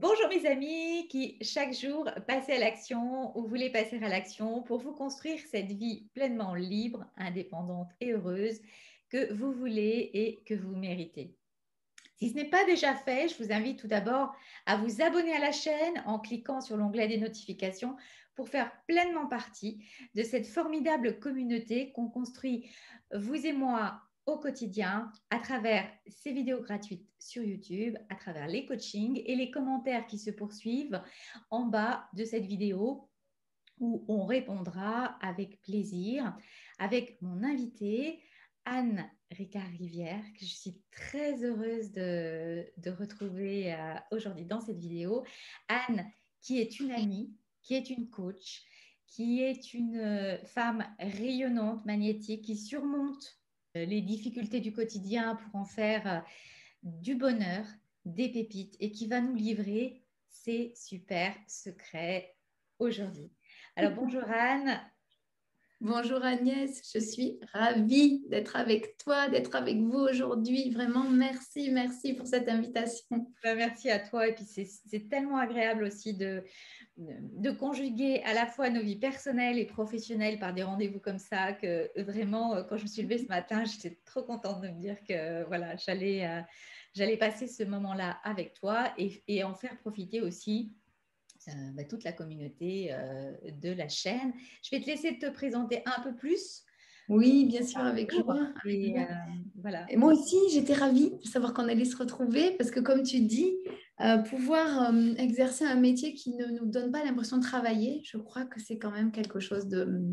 Bonjour mes amis qui chaque jour passez à l'action ou voulez passer à l'action pour vous construire cette vie pleinement libre, indépendante et heureuse que vous voulez et que vous méritez. Si ce n'est pas déjà fait, je vous invite tout d'abord à vous abonner à la chaîne en cliquant sur l'onglet des notifications pour faire pleinement partie de cette formidable communauté qu'on construit, vous et moi, au quotidien, à travers ces vidéos gratuites sur YouTube, à travers les coachings et les commentaires qui se poursuivent en bas de cette vidéo où on répondra avec plaisir avec mon invitée Anne Ricard-Rivière, que je suis très heureuse de retrouver aujourd'hui dans cette vidéo. Anne, qui est une amie, qui est une coach, qui est une femme rayonnante, magnétique, qui surmonte les difficultés du quotidien pour en faire du bonheur, des pépites et qui va nous livrer ses super secrets aujourd'hui. Alors bonjour Anne. Bonjour Agnès, je suis ravie d'être avec toi, d'être avec vous aujourd'hui. Vraiment, merci pour cette invitation. Merci à toi. Et puis c'est tellement agréable aussi de conjuguer à la fois nos vies personnelles et professionnelles par des rendez-vous comme ça que vraiment, quand je me suis levée ce matin, j'étais trop contente de me dire que voilà, j'allais passer ce moment-là avec toi et en faire profiter aussi toute la communauté de la chaîne. Je vais te laisser te présenter un peu plus. Oui, bien sûr, avec joie. Avec Et joie. voilà. Et moi aussi, j'étais ravie de savoir qu'on allait se retrouver parce que, comme tu dis, pouvoir exercer un métier qui ne nous donne pas l'impression de travailler, je crois que c'est quand même quelque chose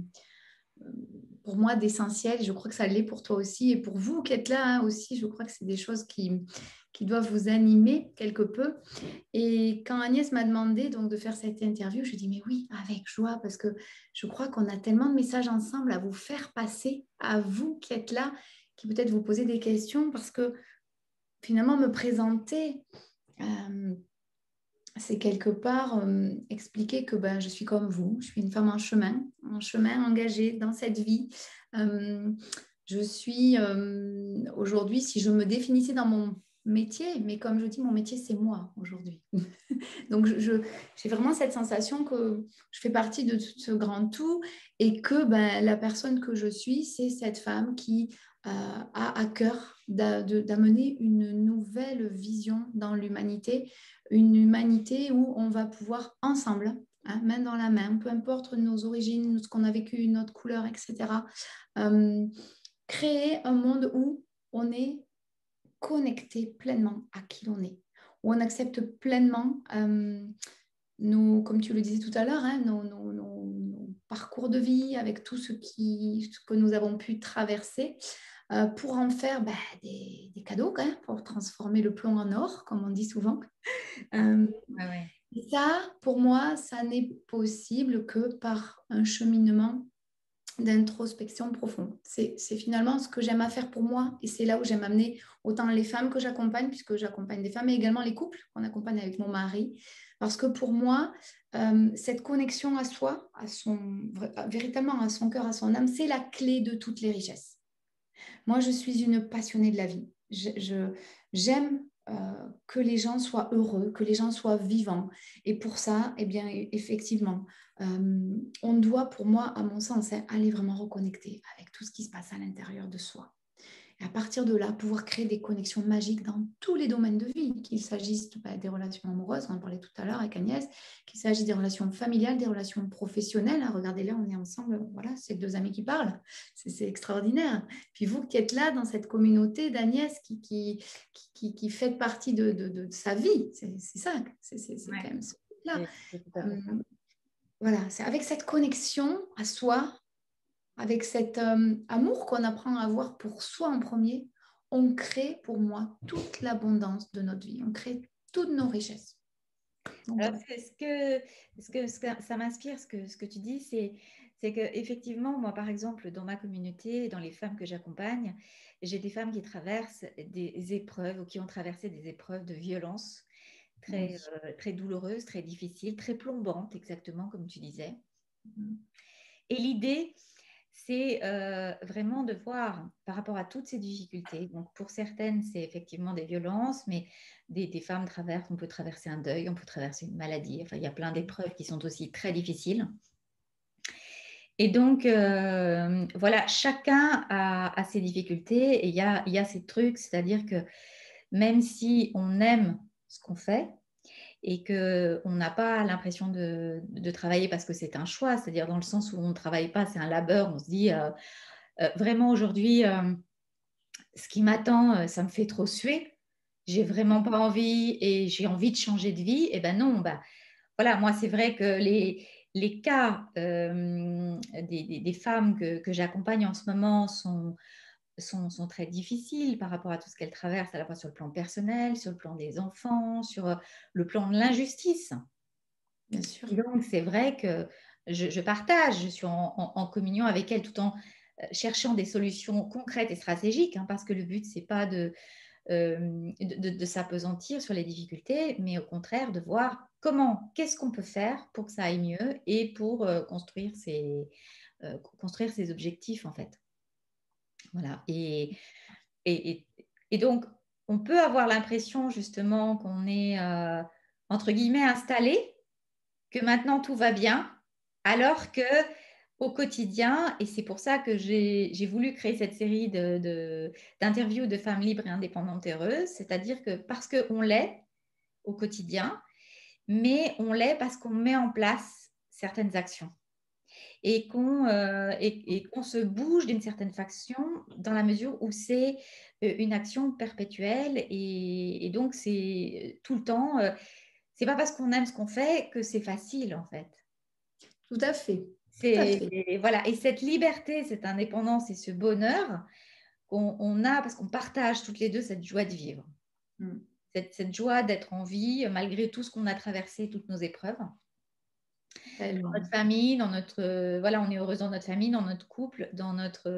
pour moi, d'essentiel. Je crois que ça l'est pour toi aussi et pour vous qui êtes là hein, aussi. Je crois que c'est des choses qui doivent vous animer quelque peu. Et quand Agnès m'a demandé donc de faire cette interview, je dis mais oui, avec joie, parce que je crois qu'on a tellement de messages ensemble à vous faire passer, à vous qui êtes là, qui peut-être vous posez des questions, parce que finalement me présenter, euh, c'est quelque part expliquer que ben, je suis comme vous, je suis une femme en chemin engagée dans cette vie. Euh, je suis aujourd'hui, si je me définissais dans mon métier, mais comme je dis, mon métier, c'est moi aujourd'hui. Donc, j'ai vraiment cette sensation que je fais partie de tout ce grand tout et que ben, la personne que je suis, c'est cette femme qui a à cœur d'amener une nouvelle vision dans l'humanité, une humanité où on va pouvoir ensemble, hein, main dans la main, peu importe nos origines, ce qu'on a vécu, notre couleur, etc., euh, créer un monde où on est connecté pleinement à qui l'on est, où on accepte pleinement comme tu le disais tout à l'heure, hein, nos parcours de vie avec tout ce que nous avons pu traverser pour en faire des cadeaux, hein, pour transformer le plomb en or, comme on dit souvent. Euh, Ouais, ouais. et ça, pour moi, ça n'est possible que par un cheminement d'introspection profonde. C'est finalement ce que j'aime à faire pour moi et c'est là où j'aime amener autant les femmes que j'accompagne, puisque j'accompagne des femmes, mais également les couples qu'on accompagne avec mon mari. Parce que pour moi, cette connexion à soi, véritablement à son cœur, à son âme, c'est la clé de toutes les richesses. Moi, je suis une passionnée de la vie. J'aime que les gens soient heureux, que les gens soient vivants. Et pour ça, eh bien, effectivement, on doit, pour moi, à mon sens, hein, aller vraiment reconnecter avec tout ce qui se passe à l'intérieur de soi. Et à partir de là, pouvoir créer des connexions magiques dans tous les domaines de vie, qu'il s'agisse des relations amoureuses, on en parlait tout à l'heure avec Agnès, qu'il s'agisse des relations familiales, des relations professionnelles. Hein, regardez là, on est ensemble, voilà, c'est deux amis qui parlent, c'est extraordinaire. Puis vous qui êtes là dans cette communauté d'Agnès qui fait partie de sa vie, c'est ça, c'est Ouais. quand même ce là. C'est tout à fait ça. Voilà, c'est avec cette connexion à soi, avec cet amour qu'on apprend à avoir pour soi en premier, on crée pour moi toute l'abondance de notre vie. On crée toutes nos richesses. Donc Alors, voilà. ça m'inspire, ce que tu dis, c'est que effectivement, moi, par exemple, dans ma communauté, dans les femmes que j'accompagne, j'ai des femmes qui traversent des épreuves ou qui ont traversé des épreuves de violence Oui. très douloureuses, très difficiles, très plombantes, exactement comme tu disais. Et l'idée, c'est vraiment de voir par rapport à toutes ces difficultés. Donc, pour certaines, c'est effectivement des violences, mais des femmes traversent, on peut traverser un deuil, on peut traverser une maladie. Enfin, il y a plein d'épreuves qui sont aussi très difficiles. Et donc, voilà, chacun a ses difficultés et il y a ces trucs, c'est-à-dire que même si on aime ce qu'on fait et qu'on n'a pas l'impression de travailler parce que c'est un choix, c'est-à-dire dans le sens où on ne travaille pas, c'est un labeur, on se dit vraiment aujourd'hui, ce qui m'attend, ça me fait trop suer, j'ai vraiment pas envie et j'ai envie de changer de vie, et ben non, bah, voilà, moi c'est vrai que les cas des femmes que j'accompagne en ce moment sont très difficiles par rapport à tout ce qu'elles traversent, à la fois sur le plan personnel, sur le plan des enfants, sur le plan de l'injustice. Bien sûr. Et donc, c'est vrai que je partage, je suis en communion avec elles tout en cherchant des solutions concrètes et stratégiques, hein, parce que le but, c'est pas de s'appesantir sur les difficultés, mais au contraire de voir qu'est-ce qu'on peut faire pour que ça aille mieux et pour construire ses objectifs, en fait. Voilà. Et, et donc, on peut avoir l'impression justement qu'on est, entre guillemets, installé, que maintenant tout va bien, alors que au quotidien, et c'est pour ça que j'ai voulu créer cette série d'interviews de femmes libres et indépendantes et heureuses, c'est-à-dire que parce qu'on l'est au quotidien, mais on l'est parce qu'on met en place certaines actions et qu'on se bouge d'une certaine façon dans la mesure où c'est une action perpétuelle et donc c'est tout le temps. C'est pas parce qu'on aime ce qu'on fait que c'est facile en fait. Tout à fait. Tout à fait. Voilà. Et cette liberté, cette indépendance et ce bonheur qu'on a parce qu'on partage toutes les deux cette joie de vivre. Mm. Cette joie d'être en vie malgré tout ce qu'on a traversé, toutes nos épreuves. Dans notre famille, voilà, on est heureuse dans notre famille, dans notre couple, dans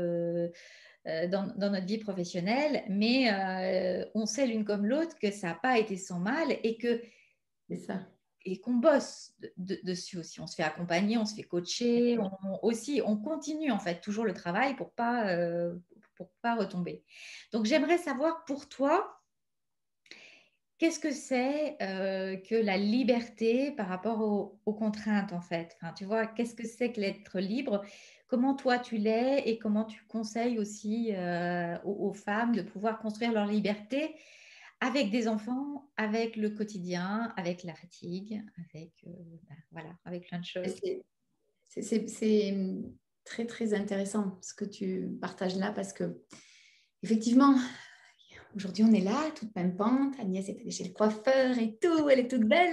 notre vie professionnelle, mais on sait l'une comme l'autre que ça n'a pas été sans mal C'est ça. et qu'on bosse dessus aussi. On se fait accompagner, on se fait coacher, on continue en fait toujours le travail pour pas retomber. Donc j'aimerais savoir pour toi, qu'est-ce que c'est que la liberté par rapport aux contraintes en fait? Enfin, tu vois, qu'est-ce que c'est que l'être libre? Comment toi tu l'es et comment tu conseilles aussi aux femmes de pouvoir construire leur liberté avec des enfants, avec le quotidien, avec la fatigue, voilà, avec plein de choses. C'est très, très intéressant ce que tu partages là parce que, effectivement, aujourd'hui, on est là, toute pimpante. Agnès est allée chez le coiffeur et tout, elle est toute belle.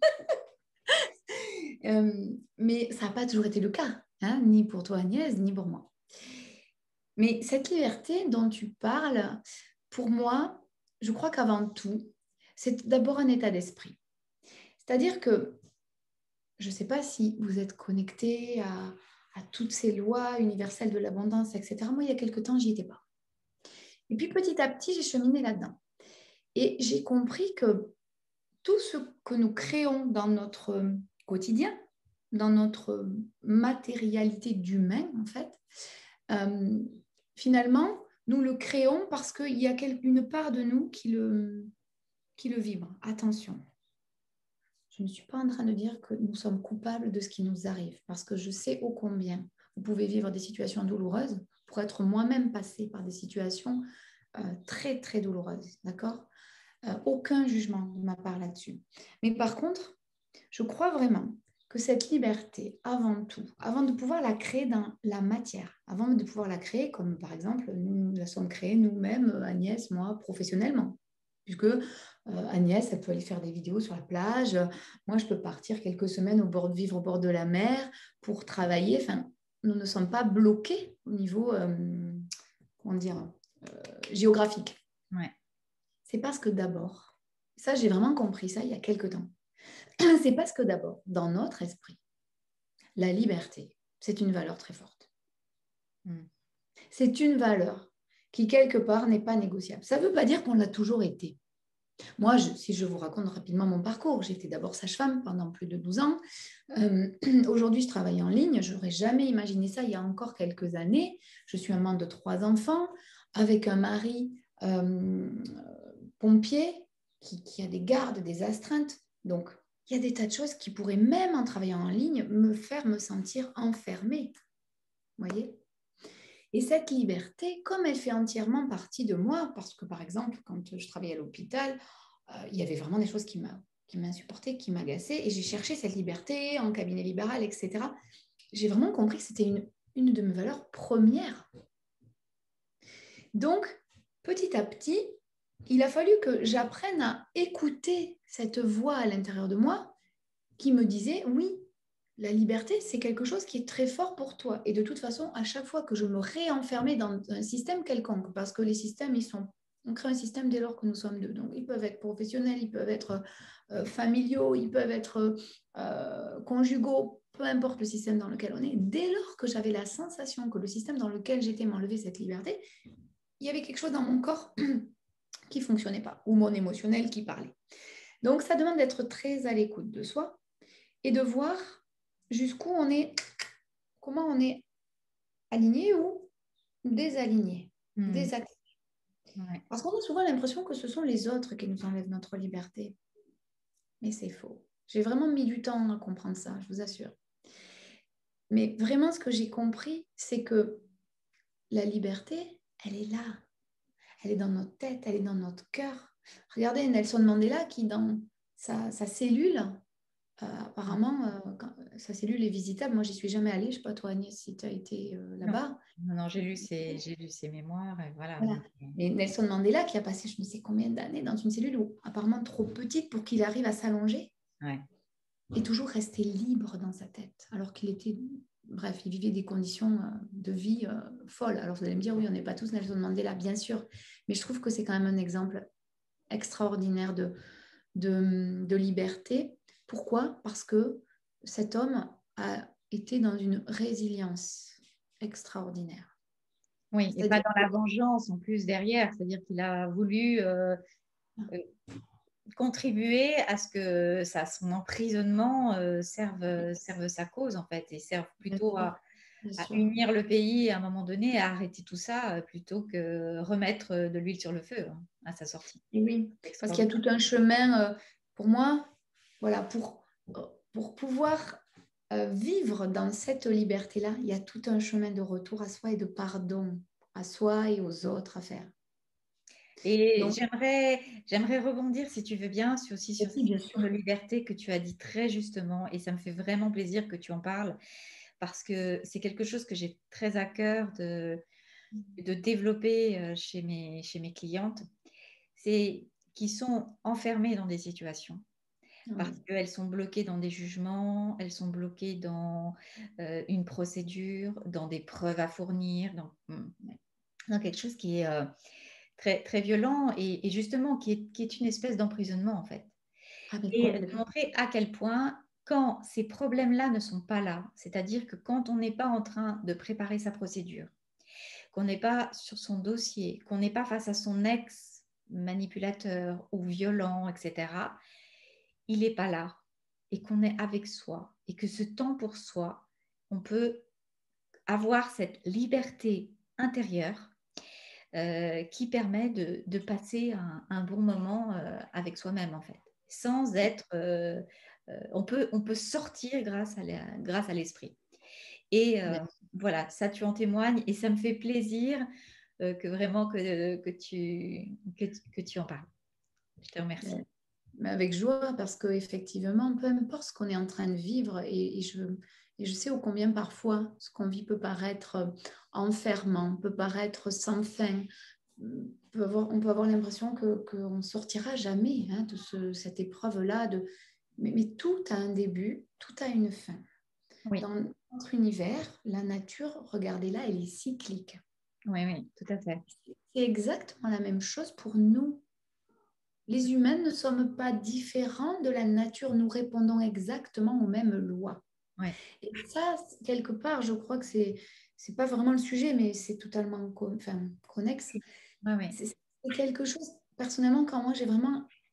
Mais ça n'a pas toujours été le cas, hein, ni pour toi, Agnès, ni pour moi. Mais cette liberté dont tu parles, pour moi, je crois qu'avant tout, c'est d'abord un état d'esprit. C'est-à-dire que je ne sais pas si vous êtes connecté à toutes ces lois universelles de l'abondance, etc. Moi, il y a quelque temps, j'y étais pas. Et puis, petit à petit, j'ai cheminé là-dedans. Et j'ai compris que tout ce que nous créons dans notre quotidien, dans notre matérialité d'humain, en fait, finalement, nous le créons parce qu'il y a une part de nous qui le vibre. Attention. Je ne suis pas en train de dire que nous sommes coupables de ce qui nous arrive, parce que je sais ô combien vous pouvez vivre des situations douloureuses pour être moi-même passée par des situations très, très douloureuses. D'accord ? Aucun jugement de ma part là-dessus. Mais par contre, je crois vraiment que cette liberté, avant tout, avant de pouvoir la créer dans la matière, avant de pouvoir la créer, comme par exemple, nous la sommes créée nous-mêmes, Agnès, moi, professionnellement, puisque Agnès, elle peut aller faire des vidéos sur la plage, moi, je peux partir quelques semaines vivre au bord de la mer pour travailler, enfin, nous ne sommes pas bloqués au niveau, comment dire, géographique. Ouais. C'est parce que d'abord, ça, j'ai vraiment compris ça il y a quelques temps, c'est parce que d'abord, dans notre esprit, la liberté, c'est une valeur très forte. C'est une valeur qui, quelque part, n'est pas négociable. Ça ne veut pas dire qu'on l'a toujours été. Moi, si je vous raconte rapidement mon parcours, j'étais d'abord sage-femme pendant plus de 12 ans. Euh, Aujourd'hui, je travaille en ligne. Je n'aurais jamais imaginé ça il y a encore quelques années. Je suis maman de 3 enfants avec un mari pompier qui a des gardes, des astreintes. Donc, il y a des tas de choses qui pourraient, même en travaillant en ligne, me faire me sentir enfermée. Vous voyez? Et cette liberté, comme elle fait entièrement partie de moi, parce que par exemple, quand je travaillais à l'hôpital, il y avait vraiment des choses qui m'insupportaient, qui m'agaçaient, et j'ai cherché cette liberté en cabinet libéral, etc. J'ai vraiment compris que c'était une de mes valeurs premières. Donc, petit à petit, il a fallu que j'apprenne à écouter cette voix à l'intérieur de moi qui me disait, oui, la liberté, c'est quelque chose qui est très fort pour toi. Et de toute façon, à chaque fois que je me réenfermais dans un système quelconque, parce que les systèmes, on crée un système dès lors que nous sommes deux. Donc, ils peuvent être professionnels, ils peuvent être familiaux, ils peuvent être conjugaux, peu importe le système dans lequel on est. Dès lors que j'avais la sensation que le système dans lequel j'étais m'enlevait cette liberté, il y avait quelque chose dans mon corps qui ne fonctionnait pas, ou mon émotionnel qui parlait. Donc, ça demande d'être très à l'écoute de soi et de voir jusqu'où on est, comment on est aligné ou désaligné, désactivé. Ouais. Parce qu'on a souvent l'impression que ce sont les autres qui nous enlèvent notre liberté. Mais c'est faux. J'ai vraiment mis du temps à comprendre ça, je vous assure. Mais vraiment, ce que j'ai compris, c'est que la liberté, elle est là. Elle est dans notre tête, elle est dans notre cœur. Regardez Nelson Mandela qui, dans sa cellule, apparemment, sa cellule est visitable. Moi, j'y suis jamais allée. Je ne sais pas, toi, Agnès, si tu as été Non, là-bas. non, j'ai lu ses mémoires et voilà. Voilà. Donc, Mais Nelson Mandela, qui a passé je ne sais combien d'années dans une cellule où, apparemment trop petite pour qu'il arrive à s'allonger, ouais. est toujours resté libre dans sa tête, alors qu'il était... Bref, il vivait des conditions de vie folles. Alors, vous allez me dire, oui, on n'est pas tous Nelson Mandela, bien sûr. Mais je trouve que c'est quand même un exemple extraordinaire de liberté. Pourquoi? Parce que cet homme a été dans une résilience extraordinaire. Oui, et pas C'est-à-dire dans la vengeance en plus derrière, c'est-à-dire qu'il a voulu euh, contribuer à ce que son emprisonnement serve sa cause en fait et serve plutôt bien à sûr. unir le pays à un moment donné, à arrêter tout ça plutôt que remettre de l'huile sur le feu à sa sortie. Et oui, parce qu'il y a Extraordinaire. tout un chemin pour moi, voilà, pour pouvoir vivre dans cette liberté-là, il y a tout un chemin de retour à soi et de pardon à soi et aux autres à faire. Et Donc, j'aimerais rebondir, si tu veux bien, aussi sur oui, cette bien question de sûr. liberté que tu as dit très justement, et ça me fait vraiment plaisir que tu en parles, parce que c'est quelque chose que j'ai très à cœur de développer chez mes clientes, c'est qui sont enfermées dans des situations parce Oui, qu'elles sont bloquées dans des jugements, elles sont bloquées dans une procédure, dans des preuves à fournir, dans quelque chose qui est très, très violent et justement qui est une espèce d'emprisonnement en fait. avec Et de complètement. montrer à quel point, quand ces problèmes-là ne sont pas là, c'est-à-dire que quand on n'est pas en train de préparer sa procédure, qu'on n'est pas sur son dossier, qu'on n'est pas face à son ex manipulateur ou violent, etc., il n'est pas là et qu'on est avec soi et que ce temps pour soi, on peut avoir cette liberté intérieure qui permet de passer un bon moment avec soi-même en fait, sans être... on peut sortir grâce à l'esprit. Et voilà, ça tu en témoignes et ça me fait plaisir que vraiment que tu en parles. Je te remercie. Mais avec joie, parce qu'effectivement, peu importe ce qu'on est en train de vivre, et je sais ô combien parfois ce qu'on vit peut paraître enfermant, peut paraître sans fin. On peut avoir l'impression qu'on ne sortira jamais hein, de cette épreuve-là. Mais tout a un début, tout a une fin. Oui, Dans notre univers, la nature, regardez-la, elle est cyclique. oui, oui, tout à fait. C'est exactement la même chose pour nous. Les humains ne sommes pas différents de la nature, nous répondons exactement aux mêmes lois. Ouais, Et ça, quelque part, je crois que c'est pas vraiment le sujet, mais c'est totalement connexe. ouais, ouais. C'est quelque chose, personnellement, quand moi j'ai vraiment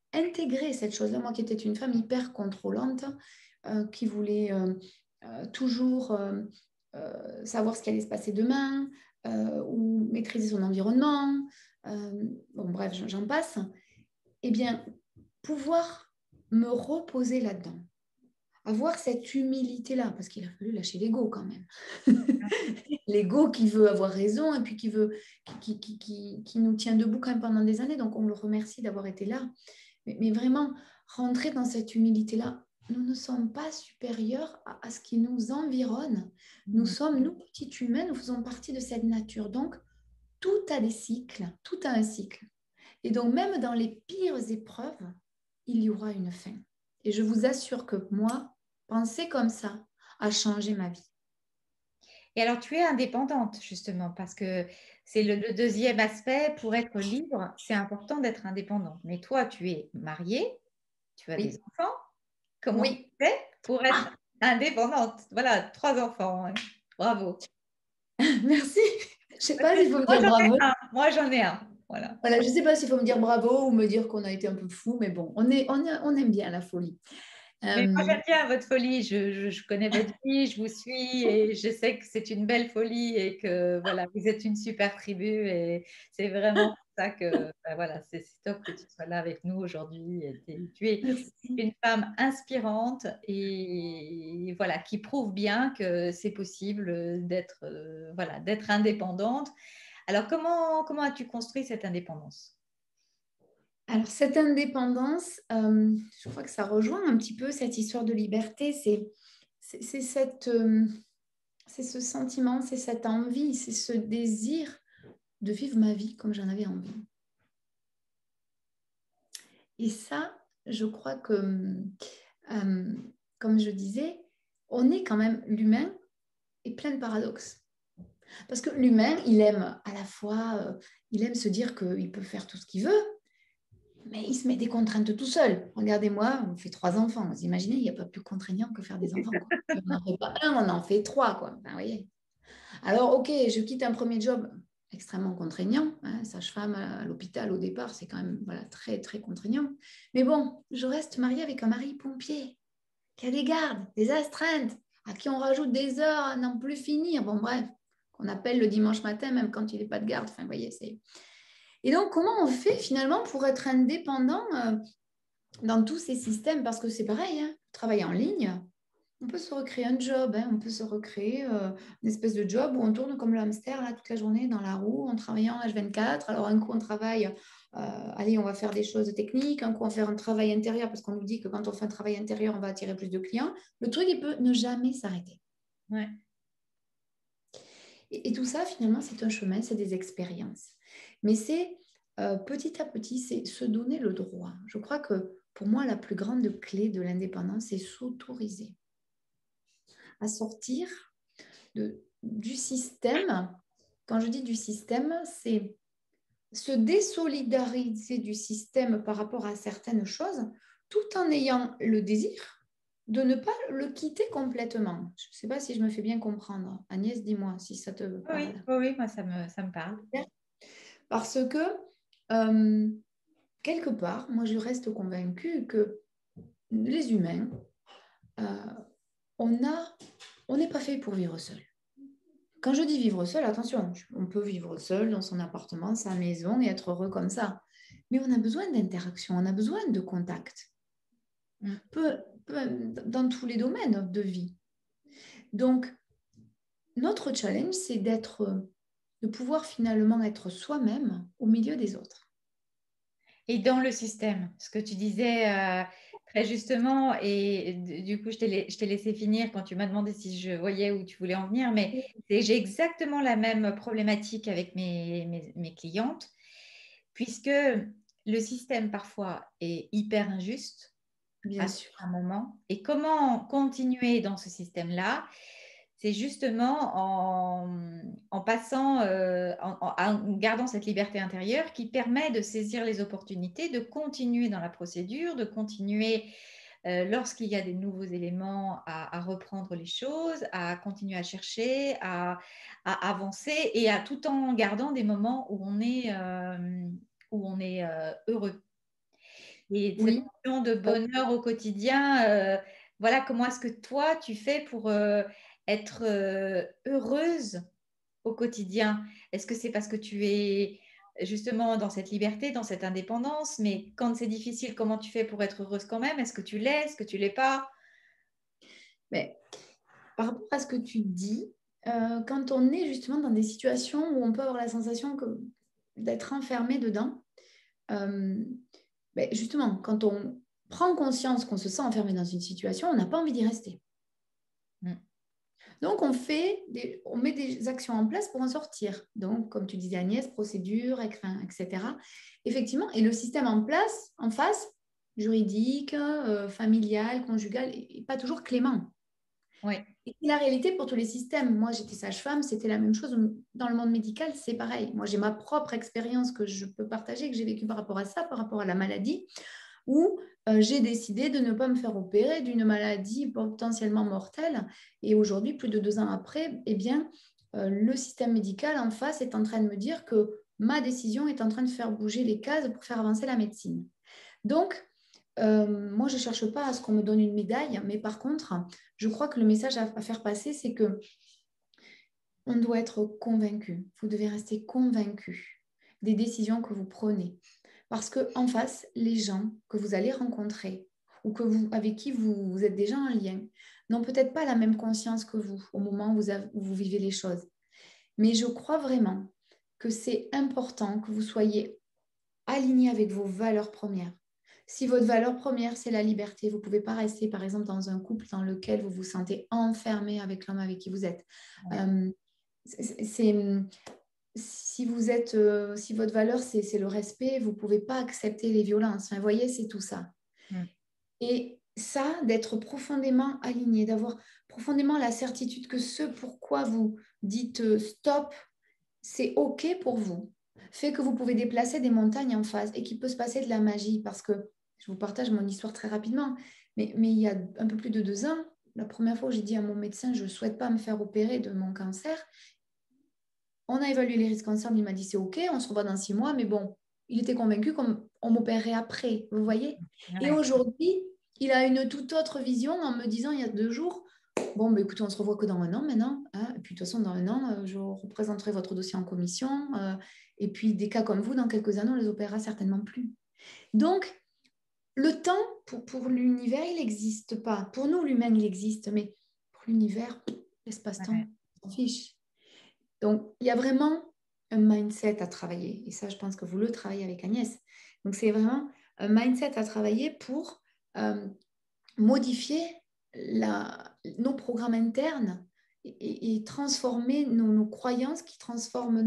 intégrer cette chose-là. Moi qui étais une femme hyper contrôlante, qui voulait toujours savoir ce qui allait se passer demain, ou maîtriser son environnement, bon bref, j'en passe, eh bien, pouvoir me reposer là-dedans, avoir cette humilité-là, parce qu'il a fallu lâcher l'ego quand même. L'ego qui veut avoir raison et puis qui nous tient debout quand même pendant des années. Donc, on le remercie d'avoir été là. Mais vraiment, rentrer dans cette humilité-là, nous ne sommes pas supérieurs à ce qui nous environne. Nous sommes, nous, petits humains, nous faisons partie de cette nature. Donc, tout a des cycles, tout a un cycle. Et donc, même dans les pires épreuves, il y aura une fin. Et je vous assure que moi, penser comme ça a changé ma vie. Et alors, tu es indépendante, justement, parce que c'est le deuxième aspect. Pour être libre, c'est important d'être indépendante. Mais toi, tu es mariée, tu as des Oui, enfants. Comment tu oui. fais pour être Ah, indépendante? Voilà, 3 enfants, hein. Bravo. merci. Je sais pas s'il faut me Moi, dire j'en ai bravo. un. Moi, j'en ai un. Voilà. Voilà, je sais pas s'il faut me dire bravo ou me dire qu'on a été un peu fou, mais bon, on aime bien la folie. Mais moi, Euh, j'aime bien votre folie. Je connais votre vie, je vous suis et je sais que c'est une belle folie et que voilà, vous êtes une super tribu et c'est vraiment pour ça que ben voilà, c'est top que tu sois là avec nous aujourd'hui. Tu es merci. une femme inspirante et voilà, qui prouve bien que c'est possible d'être voilà, d'être indépendante. Alors, comment as-tu construit cette indépendance? Alors, cette indépendance, je crois que ça rejoint un petit peu cette histoire de liberté. C'est ce sentiment, c'est cette envie, c'est ce désir de vivre ma vie comme j'en avais envie. Et ça, je crois que, comme je disais, on est quand même l'humain est plein de paradoxes. Parce que l'humain, il aime à la fois, il aime se dire qu'il peut faire tout ce qu'il veut, mais il se met des contraintes tout seul. Regardez-moi, on fait 3 enfants. Vous imaginez, il n'y a pas plus contraignant que faire des enfants, quoi. Et on n'en fait pas un, on en fait 3, quoi. Enfin, vous voyez. Alors, ok, je quitte un premier job extrêmement contraignant, hein, sage-femme à l'hôpital au départ, c'est quand même voilà, très, très contraignant. Mais bon, je reste mariée avec un mari pompier qui a des gardes, des astreintes, à qui on rajoute des heures à n'en plus finir. Bon, bref, qu'on appelle le dimanche matin, même quand il n'est pas de garde. Enfin, vous voyez, c'est... Et donc, comment on fait finalement pour être indépendant dans tous ces systèmes? Parce que c'est pareil, hein, travailler en ligne, on peut se recréer un job, hein, on peut se recréer une espèce de job où on tourne comme le hamster là, toute la journée dans la roue en travaillant H24. Alors, un coup, on travaille, allez, on va faire des choses techniques, un coup, on va faire un travail intérieur parce qu'on nous dit que quand on fait un travail intérieur, on va attirer plus de clients. Le truc, il peut ne jamais s'arrêter. Ouais. Et tout ça, finalement, c'est un chemin, c'est des expériences. Mais c'est petit à petit, c'est se donner le droit. Je crois que pour moi, la plus grande clé de l'indépendance, c'est s'autoriser à sortir du système. Quand je dis du système, c'est se désolidariser du système par rapport à certaines choses, tout en ayant le désir de ne pas le quitter complètement. Je ne sais pas si je me fais bien comprendre. Agnès, dis-moi si ça te Oui, parle. oui, oui, moi, ça me parle. Parce que, euh, quelque part, moi, je reste convaincue que les humains, euh, on a, on n'est pas fait pour vivre seul. Quand je dis vivre seul, attention, on peut vivre seul dans son appartement, sa maison et être heureux comme ça. Mais on a besoin d'interaction, on a besoin de contact, Mm. dans tous les domaines de vie. Donc, notre challenge, c'est de pouvoir finalement être soi-même au milieu des autres. Et dans le système, ce que tu disais très justement, et du coup, je t'ai laissé finir quand tu m'as demandé si je voyais où tu voulais en venir, mais j'ai exactement la même problématique avec mes clientes, puisque le système parfois est hyper injuste Bien à sûr. un moment. Et comment continuer dans ce système-là? C'est justement en passant, en gardant cette liberté intérieure qui permet de saisir les opportunités, de continuer dans la procédure, de continuer lorsqu'il y a des nouveaux éléments à reprendre les choses, à continuer à chercher, à avancer et à tout en gardant des moments où on est heureux. Et cette Oui. notion de bonheur au quotidien, voilà, comment est-ce que toi, tu fais pour être heureuse au quotidien? Est-ce que c'est parce que tu es justement dans cette liberté, dans cette indépendance, mais quand c'est difficile, comment tu fais pour être heureuse quand même? Est-ce que tu l'es? Est-ce que tu l'es pas? Mais par rapport à ce que tu dis, quand on est justement dans des situations où on peut avoir la sensation d'être enfermé dedans, euh, ben justement, quand on prend conscience qu'on se sent enfermé dans une situation, on n'a pas envie d'y rester. Mm. Donc, on met des actions en place pour en sortir. Donc, comme tu disais, Agnès, procédure, écrin, etc. Effectivement, et le système en place, en face, juridique, familial, conjugal, n'est pas toujours clément. Oui, Et la réalité pour tous les systèmes, moi j'étais sage-femme, c'était la même chose. Dans le monde médical, c'est pareil. Moi j'ai ma propre expérience que je peux partager, que j'ai vécue par rapport à ça, par rapport à la maladie, où j'ai décidé de ne pas me faire opérer d'une maladie potentiellement mortelle. Et aujourd'hui, plus de 2 ans après, eh bien, le système médical en face est en train de me dire que ma décision est en train de faire bouger les cases pour faire avancer la médecine. Donc, moi, je ne cherche pas à ce qu'on me donne une médaille, mais par contre, je crois que le message à faire passer, c'est que on doit être convaincu. Vous devez rester convaincu des décisions que vous prenez. Parce qu'en face, les gens que vous allez rencontrer ou avec qui vous êtes déjà en lien n'ont peut-être pas la même conscience que vous au moment où vous vivez les choses. Mais je crois vraiment que c'est important que vous soyez aligné avec vos valeurs premières. Si votre valeur première, c'est la liberté, vous ne pouvez pas rester, par exemple, dans un couple dans lequel vous vous sentez enfermé avec l'homme avec qui vous êtes. ouais. Euh, si vous êtes, si votre valeur, c'est le respect, vous ne pouvez pas accepter les violences. Enfin, vous voyez, c'est tout ça. Mm. Et ça, d'être profondément aligné, d'avoir profondément la certitude que ce pourquoi vous dites stop, c'est OK pour vous, fait que vous pouvez déplacer des montagnes en face et qu'il peut se passer de la magie. Parce que je vous partage mon histoire très rapidement, mais il y a un peu plus de 2 ans, la première fois où j'ai dit à mon médecin, je ne souhaite pas me faire opérer de mon cancer, on a évalué les risques ensemble, il m'a dit c'est OK, on se revoit dans 6 mois, mais bon, il était convaincu qu'on m'opérerait après, vous voyez. Et Ouais. aujourd'hui, il a une toute autre vision en me disant il y a 2 jours, bon, bah, écoutez, on se revoit que dans un an maintenant, hein. Et puis de toute façon, dans un an, je représenterai votre dossier en commission. Et puis des cas comme vous, dans quelques années, on les opérera certainement plus. Donc, le temps pour l'univers, il n'existe pas. Pour nous, l'humain, il existe, mais pour l'univers, l'espace-temps, Ouais. on s'en fiche. Donc, il y a vraiment un mindset à travailler. Et ça, je pense que vous le travaillez avec Agnès. Donc, c'est vraiment un mindset à travailler pour modifier nos programmes internes et transformer nos croyances qui transforment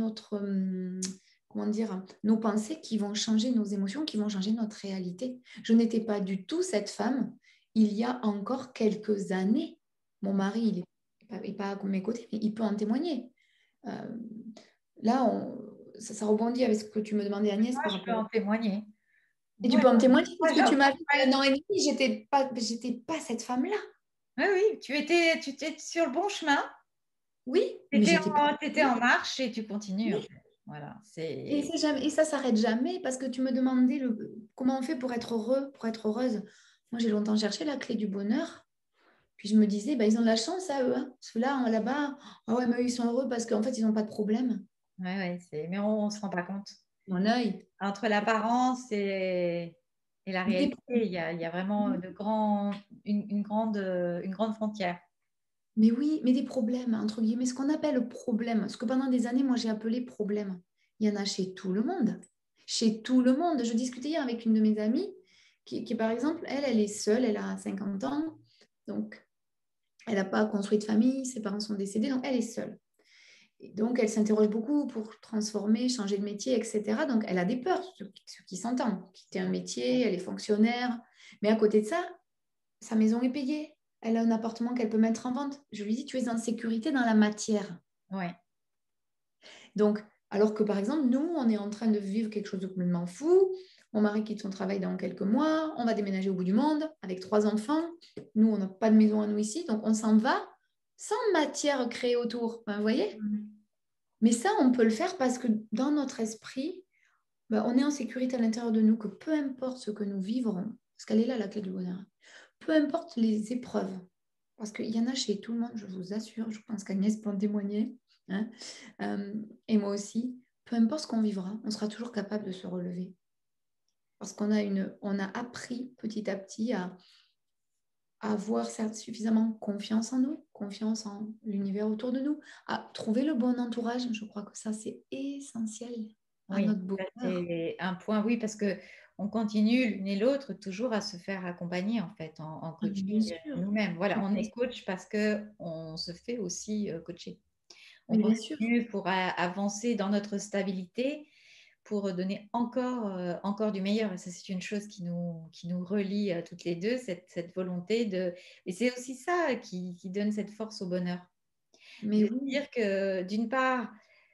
comment dire, nos pensées qui vont changer nos émotions, qui vont changer notre réalité. Je n'étais pas du tout cette femme il y a encore quelques années. Mon mari, il n'est pas à mes côtés, mais il peut en témoigner. Euh, là, ça rebondit avec ce que tu me demandais, Agnès, Moi, par je peux rapport. en témoigner. Et tu Moi, peux en témoigner parce moi, que tu m'as vu il y ouais. a 1 an et demi, j'étais pas cette femme-là. Oui, oui, tu étais sur le bon chemin. Oui, Tu mais étais j'étais pas. t'étais en marche et tu continues, en Oui. fait. Voilà, Et, c'est... et ça s'arrête jamais parce que tu me demandais comment on fait pour être heureux, pour être heureuse. Moi, j'ai longtemps cherché la clé du bonheur. Puis je me disais, bah, ils ont de la chance à eux, hein. Parce que là, là-bas, ah ouais, mais eux, ils sont heureux parce qu'en fait, ils n'ont pas de problème. Ouais, ouais, c'est... Mais on ne se rend pas compte. Mon œil. Entre l'apparence et la Des réalité, il y a vraiment une grande frontière. Mais oui, mais des problèmes, entre guillemets, ce qu'on appelle problème, ce que pendant des années, moi, j'ai appelé problème. Il y en a chez tout le monde. Chez tout le monde. Je discutais hier avec une de mes amies par exemple, elle est seule, elle a 50 ans, donc elle n'a pas construit de famille, ses parents sont décédés, donc elle est seule. Et donc, elle s'interroge beaucoup pour transformer, changer de métier, etc. Donc, elle a des peurs, ce qui s'entend. Quitter un métier, elle est fonctionnaire. Mais à côté de ça, sa maison est payée. Elle a un appartement qu'elle peut mettre en vente. Je lui dis, tu es en sécurité dans la matière. Ouais. Donc, alors que par exemple, nous, on est en train de vivre quelque chose de complètement fou. Mon mari quitte son travail dans quelques mois. On va déménager au bout du monde avec 3 enfants. Nous, on n'a pas de maison à nous ici. Donc, on s'en va sans matière créée autour. Enfin, vous voyez? Mhm. Mais ça, on peut le faire parce que dans notre esprit, on est en sécurité à l'intérieur de nous, que peu importe ce que nous vivrons, parce qu'elle est là, la clé du bonheur, peu importe les épreuves, parce qu'il y en a chez tout le monde, je vous assure, je pense qu'Agnès peut en témoigner, hein, et moi aussi, peu importe ce qu'on vivra, on sera toujours capable de se relever. Parce on a appris petit à petit à avoir certes suffisamment confiance en nous, confiance en l'univers autour de nous, à trouver le bon entourage. Je crois que ça, c'est essentiel à Oui, notre ça, bonheur. c'est un point, oui, parce que on continue l'une et l'autre toujours à se faire accompagner en fait en Bien coaching sûr, nous-mêmes. Voilà, on bien est coach parce que on se fait aussi coacher. On mais bien sûr. continue pour avancer dans notre stabilité, pour donner encore du meilleur. Et ça, c'est une chose qui nous relie toutes les deux, cette volonté de... Et c'est aussi ça qui donne cette force au bonheur. Mais De oui, dire que d'une part,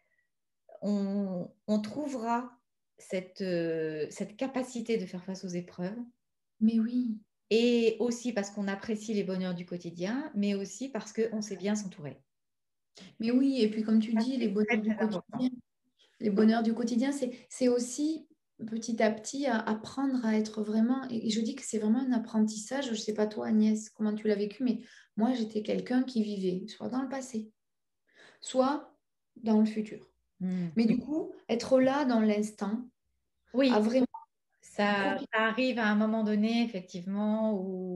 on trouvera cette capacité de faire face aux épreuves, mais oui, et aussi parce qu'on apprécie les bonheurs du quotidien, mais aussi parce qu'on sait bien s'entourer. mais oui. Et puis, comme tu Ça, dis, c'est très, très important. les bonheurs du quotidien, c'est aussi petit à petit à apprendre à être vraiment, et je dis que c'est vraiment un apprentissage. Je ne sais pas toi, Agnès, comment tu l'as vécu, mais moi, j'étais quelqu'un qui vivait soit dans le passé, soit dans le futur. Hmm. Mais du coup, être là dans l'instant, à Oui, vraiment ça arrive à un moment donné, effectivement,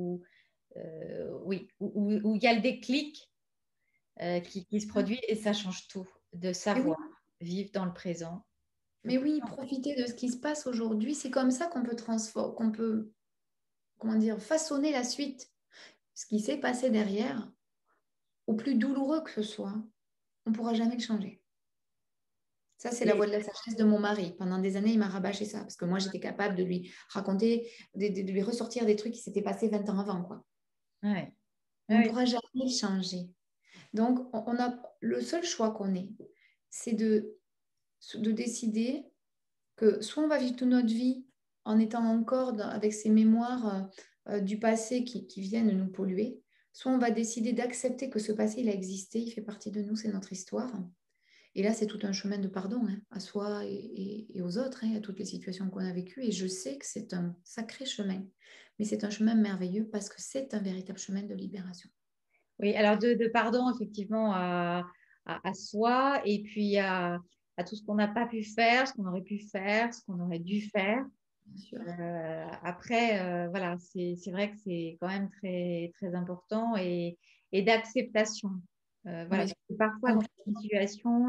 oui, où il y a le déclic qui se produit et ça change tout, de Mais oui, savoir vivre dans le présent. mais oui, profiter de ce qui se passe aujourd'hui, c'est comme ça qu'on peut, comment dire, façonner la suite. Ce qui s'est passé derrière, au plus douloureux que ce soit, on ne pourra jamais le changer. Ça, c'est la Et, voix de la sagesse de mon mari. Pendant des années, il m'a rabâché ça, parce que moi, j'étais capable de lui raconter, de lui ressortir des trucs qui s'étaient passés 20 ans avant, quoi. ouais, Mais on ne ouais, pourra jamais le changer. Donc, on a, le seul choix qu'on ait, c'est de décider que soit on va vivre toute notre vie en étant encore avec ces mémoires du passé qui viennent nous polluer, soit on va décider d'accepter que ce passé, il a existé, il fait partie de nous, c'est notre histoire. Et là, c'est tout un chemin de pardon, hein, à soi et aux autres, hein, à toutes les situations qu'on a vécues. Et je sais que c'est un sacré chemin, mais c'est un chemin merveilleux parce que c'est un véritable chemin de libération. oui, alors de pardon, effectivement, à soi et puis à tout ce qu'on n'a pas pu faire, ce qu'on aurait pu faire, ce qu'on aurait dû faire. Bien sûr. Après, voilà, c'est vrai que c'est quand même très, très important et d'acceptation. Voilà, Mais parce que parfois dans cette complètement. situation,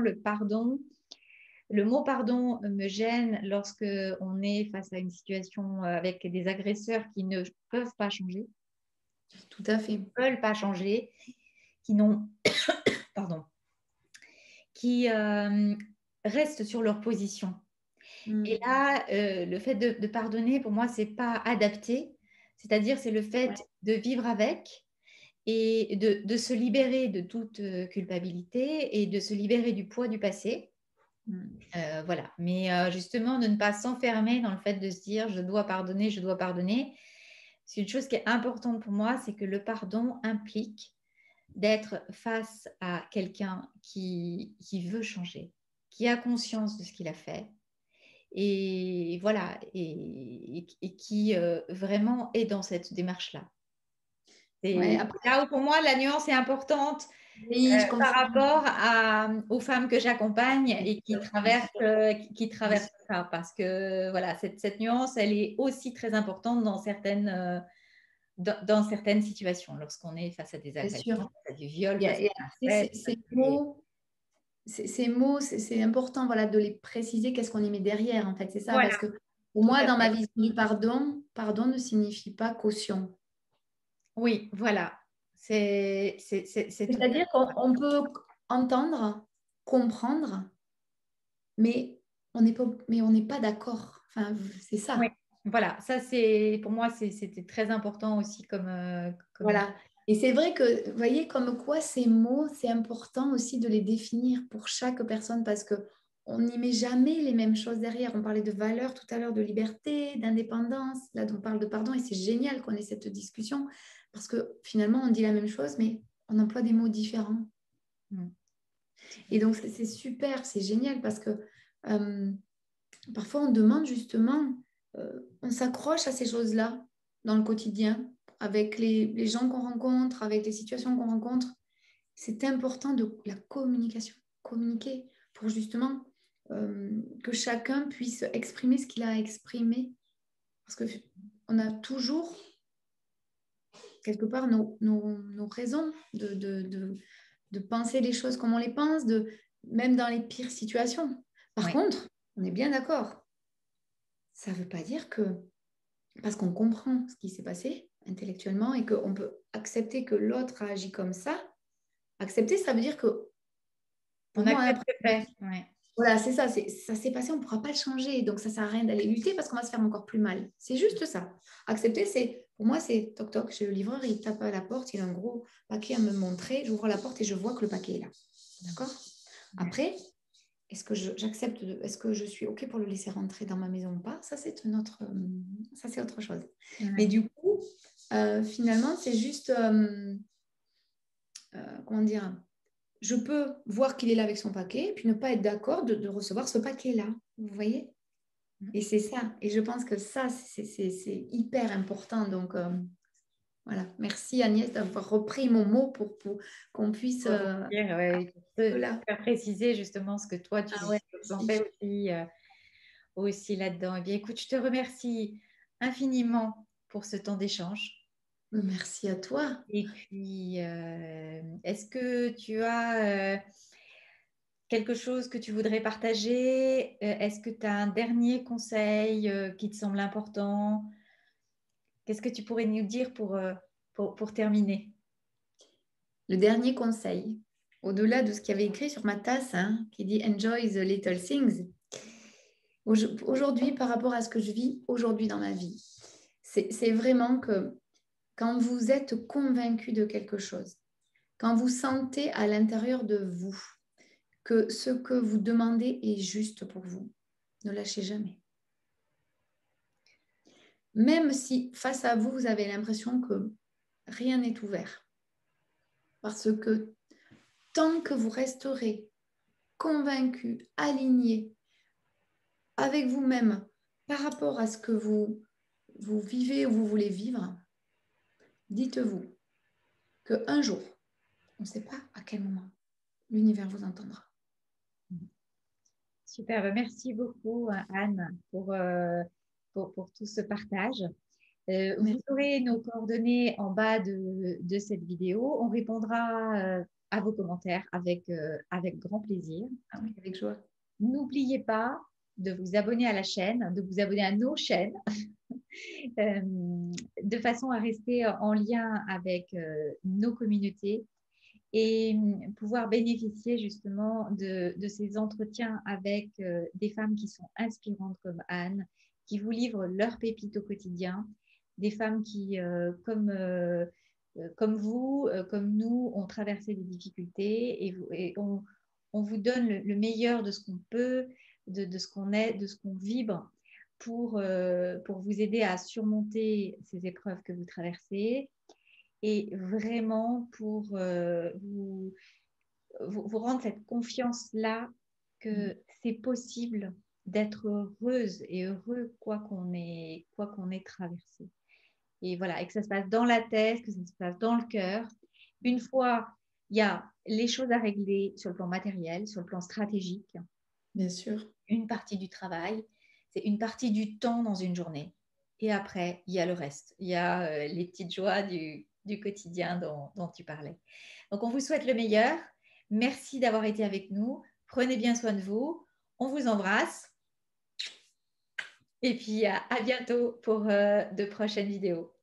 le mot pardon me gêne lorsque on est face à une situation avec des agresseurs qui ne peuvent pas changer, Tout à fait. veulent pas changer, qui n'ont, pardon, qui restent sur leur position. Et Mm. là, le fait de pardonner, pour moi, c'est pas adapté. C'est-à-dire, c'est le Ouais. fait de vivre avec et de se libérer de toute culpabilité et de se libérer du poids du passé. Mm. Voilà. Mais justement, de ne pas s'enfermer dans le fait de se dire je dois pardonner, je dois pardonner. C'est une chose qui est importante pour moi, c'est que le pardon implique d'être face à quelqu'un qui veut changer, qui a conscience de ce qu'il a fait et voilà, et qui vraiment est dans cette démarche-là. Ouais, C'est après, là où pour moi la nuance est importante oui, je par comprends. rapport aux femmes que j'accompagne et Bien sûr, qui bien traversent sûr. ça. Parce que voilà, cette nuance, elle est aussi très importante dans certaines situations, lorsqu'on est face à des Bien agressions, sûr. face à du viol, Et, face et à un après, inceste, ces mots, c'est important voilà, de les préciser, qu'est-ce qu'on y met derrière, en fait. C'est ça, voilà, parce que pour tout moi, à dans ma fait. vision du pardon, pardon ne signifie pas caution. Oui, voilà. C'est tout à C'est-à-dire qu'on peut entendre, comprendre, mais on n'est pas d'accord. Enfin, c'est Oui, ça. voilà, ça c'est pour moi c'était très important aussi comme... Voilà. Et c'est vrai que, vous voyez, comme quoi ces mots, c'est important aussi de les définir pour chaque personne parce que on n'y met jamais les mêmes choses derrière. On parlait de valeurs tout à l'heure, de liberté, d'indépendance. Là, on parle de pardon et c'est génial qu'on ait cette discussion parce que finalement, on dit la même chose, mais on emploie des mots différents. Mm. Et donc, c'est super, c'est génial parce que parfois on demande justement, on s'accroche à ces choses-là dans le quotidien, avec les gens qu'on rencontre, avec les situations qu'on rencontre. C'est important de la communication, communiquer pour justement que chacun puisse exprimer ce qu'il a exprimé. Parce qu'on a toujours, quelque part, nos raisons de penser les choses comme on les pense, même dans les pires situations. Par contre, on est bien d'accord. Ça ne veut pas dire que, parce qu'on comprend ce qui s'est passé intellectuellement et qu'on peut accepter que l'autre a agi comme ça, accepter, ça veut dire que on accepte le fait. Voilà, c'est ça, ça s'est passé, on ne pourra pas le changer. Donc, ça ne sert à rien d'aller lutter parce qu'on va se faire encore plus mal. C'est juste ça. Accepter, pour moi, c'est toc toc, j'ai le livreur, il tape à la porte, il a un gros paquet à me montrer, j'ouvre la porte et je vois que le paquet est là. D'accord? Après, est-ce que j'accepte, est-ce que je suis OK pour le laisser rentrer dans ma maison ou pas? Ça, c'est autre chose. Mais du coup, finalement, c'est juste, comment dire, je peux voir qu'il est là avec son paquet, puis ne pas être d'accord de recevoir ce paquet-là. Vous voyez? Et c'est ça. Et je pense que ça, c'est hyper important. Donc, voilà. Merci Agnès d'avoir repris mon mot pour qu'on puisse... faire préciser justement ce que toi, tu fais aussi là-dedans. Eh bien, écoute, je te remercie infiniment pour ce temps d'échange. Merci à toi. Et puis, est-ce que tu as quelque chose que tu voudrais partager? Est-ce que tu as un dernier conseil qui te semble important? Qu'est-ce que tu pourrais nous dire pour terminer? Le dernier conseil, au-delà de ce qu'il y avait écrit sur ma tasse, qui dit « Enjoy the little things », aujourd'hui, par rapport à ce que je vis aujourd'hui dans ma vie, c'est vraiment que quand vous êtes convaincu de quelque chose, quand vous sentez à l'intérieur de vous que ce que vous demandez est juste pour vous, ne lâchez jamais. Même si face à vous, vous avez l'impression que rien n'est ouvert. Parce que tant que vous resterez convaincu, aligné avec vous-même par rapport à ce que vous vivez ou vous voulez vivre, dites-vous qu'un jour, on ne sait pas à quel moment, l'univers vous entendra. Super, merci beaucoup Anne pour tout ce partage. Vous aurez nos coordonnées en bas de cette vidéo. On répondra à vos commentaires avec grand plaisir. Ah oui, avec joie. N'oubliez pas de vous abonner à la chaîne, de vous abonner à nos chaînes, de façon à rester en lien avec nos communautés et pouvoir bénéficier justement de ces entretiens avec des femmes qui sont inspirantes comme Anne, qui vous livrent leurs pépites au quotidien, des femmes qui, comme vous, comme nous, ont traversé des difficultés et on vous donne le meilleur de ce qu'on peut, de ce qu'on est, de ce qu'on vibre pour vous aider à surmonter ces épreuves que vous traversez et vraiment pour vous rendre cette confiance-là que c'est possible d'être heureuse et heureux quoi qu'on ait traversé. Et voilà, et que ça se passe dans la tête, que ça se passe dans le cœur. Une fois, il y a les choses à régler sur le plan matériel, sur le plan stratégique. Bien sûr. Une partie du travail, c'est une partie du temps dans une journée. Et après, il y a le reste. Il y a les petites joies du quotidien dont tu parlais. Donc, on vous souhaite le meilleur. Merci d'avoir été avec nous. Prenez bien soin de vous. On vous embrasse. Et puis, à bientôt pour de prochaines vidéos.